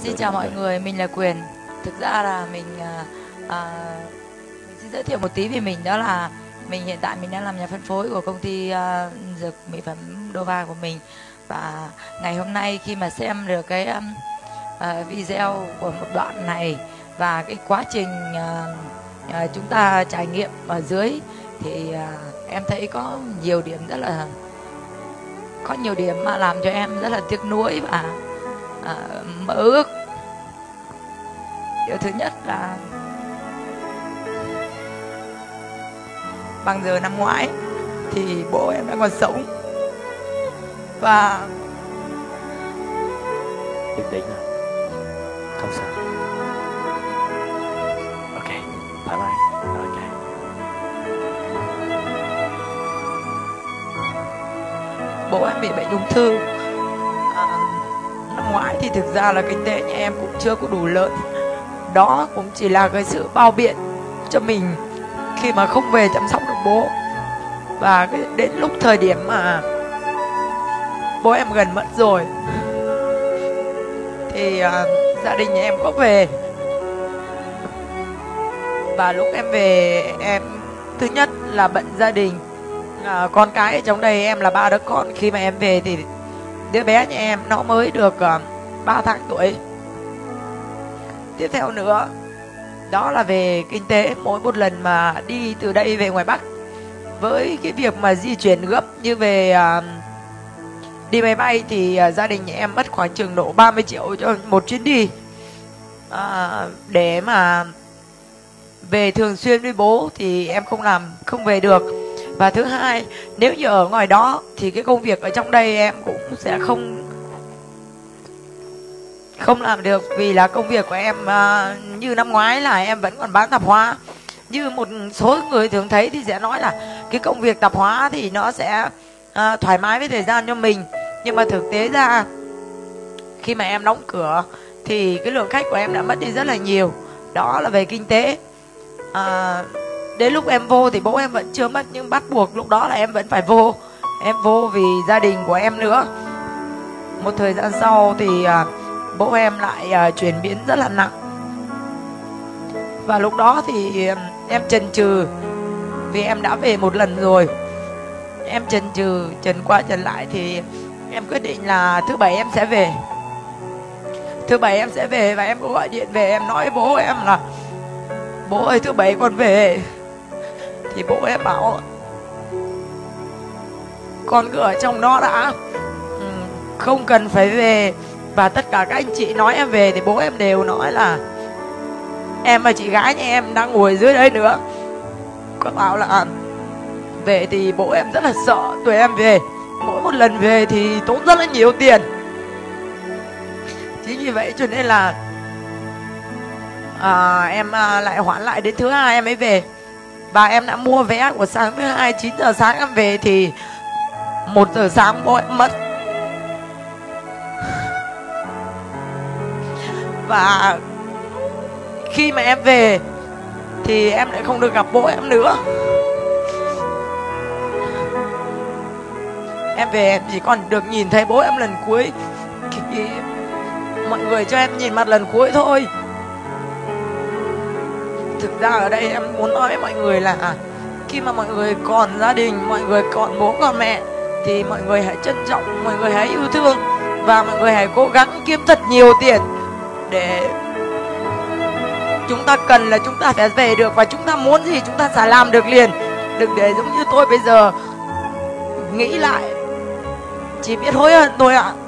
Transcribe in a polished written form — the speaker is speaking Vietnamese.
Xin chào mọi người, mình là Quyền. Thực ra là mình xin giới thiệu một tí về mình, đó là mình hiện tại mình đang làm nhà phân phối của công ty dược mỹ phẩm Dova của mình. Và ngày hôm nay khi mà xem được cái video của một đoạn này và cái quá trình chúng ta trải nghiệm ở dưới thì em thấy có nhiều điểm mà làm cho em rất là tiếc nuối và mơ ước. Điều thứ nhất là bằng giờ năm ngoái thì bố em đã còn sống và bình tĩnh nào, không sao. Ok, thoải mái. Ok. bố em bị bệnh ung thư. Năm ngoái thì thực ra là kinh tế nhà em cũng chưa có đủ lớn, đó cũng chỉ là cái sự bao biện cho mình khi mà không về chăm sóc được bố. Và đến lúc thời điểm mà bố em gần mất rồi thì gia đình nhà em có về. Và lúc em về, em thứ nhất là bận gia đình, con cái ở trong đây em là 3 đứa con. Khi mà em về thì đứa bé nhà em nó mới được 3 tháng tuổi. Tiếp theo nữa đó là về kinh tế. Mỗi một lần mà đi từ đây về ngoài Bắc, với cái việc mà di chuyển gấp như về đi máy bay thì gia đình nhà em mất khoảng chừng độ 30 triệu cho một chuyến đi, để mà về thường xuyên với bố thì em không về được. Và thứ hai, nếu như ở ngoài đó thì cái công việc ở trong đây em cũng sẽ không làm được, vì là công việc của em như năm ngoái là em vẫn còn bán tạp hóa. Như một số người thường thấy thì sẽ nói là cái công việc tạp hóa thì nó sẽ thoải mái với thời gian cho mình, nhưng mà thực tế ra khi mà em đóng cửa thì cái lượng khách của em đã mất đi rất là nhiều. Đó là về kinh tế. Đến lúc em vô thì bố em vẫn chưa mất, nhưng bắt buộc lúc đó là em vẫn phải vô. Em vô vì gia đình của em nữa. Một thời gian sau thì bố em lại chuyển biến rất là nặng. Và lúc đó thì em chần chừ, vì em đã về một lần rồi. Em chần chừ, chần qua chần lại thì em quyết định là thứ Bảy em sẽ về. Thứ Bảy em sẽ về và em có gọi điện về, em nói với bố em là: bố ơi, thứ Bảy con về. Thì bố em bảo: con cứ ở trong đó đã, không cần phải về. Và tất cả các anh chị nói em về thì bố em đều nói là: em và chị gái nhà em đang ngồi dưới đây nữa. Có bảo là về thì bố em rất là sợ tụi em về. Mỗi một lần về thì tốn rất là nhiều tiền. Chính vì vậy cho nên là em lại hoãn lại đến thứ Hai em mới về. Và em đã mua vé của sáng thứ Hai, 9 giờ sáng em về thì 1 giờ sáng bố em mất. Và khi mà em về thì em lại không được gặp bố em nữa. Em về em chỉ còn được nhìn thấy bố em lần cuối khi mọi người cho em nhìn mặt lần cuối thôi. Thực ra ở đây em muốn nói với mọi người là khi mà mọi người còn gia đình, mọi người còn bố còn mẹ thì mọi người hãy trân trọng, mọi người hãy yêu thương và mọi người hãy cố gắng kiếm thật nhiều tiền để chúng ta cần là chúng ta phải về được, và chúng ta muốn gì chúng ta sẽ làm được liền. Đừng để giống như tôi bây giờ nghĩ lại chỉ biết hối hận thôi ạ.